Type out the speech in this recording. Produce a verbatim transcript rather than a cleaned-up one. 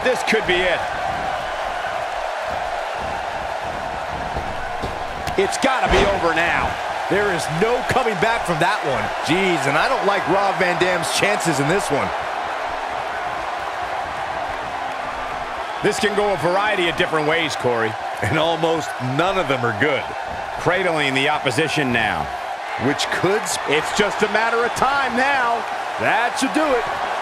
this could be it. It's got to be over now. There is no coming back from that one. Jeez, and I don't like Rob Van Dam's chances in this one. This can go a variety of different ways, Corey. And almost none of them are good. Cradling the opposition now. Which could... It's just a matter of time now. That should do it.